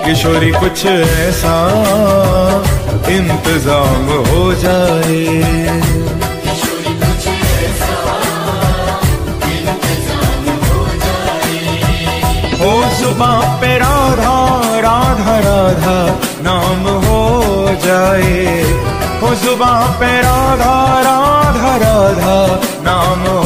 किशोरी कुछ ऐसा इंतजाम हो जाए। हो जुबां पे राधा राधा राधा नाम हो जाए। हो जुबां पे राधा राधा राधा नाम